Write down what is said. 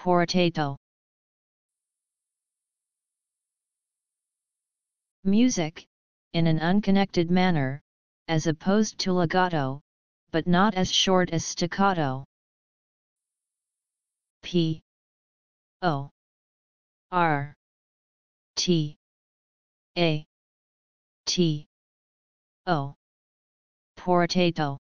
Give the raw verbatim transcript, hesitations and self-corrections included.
portato. Music, in an unconnected manner, as opposed to legato, but not as short as staccato. P O R T A T O portato.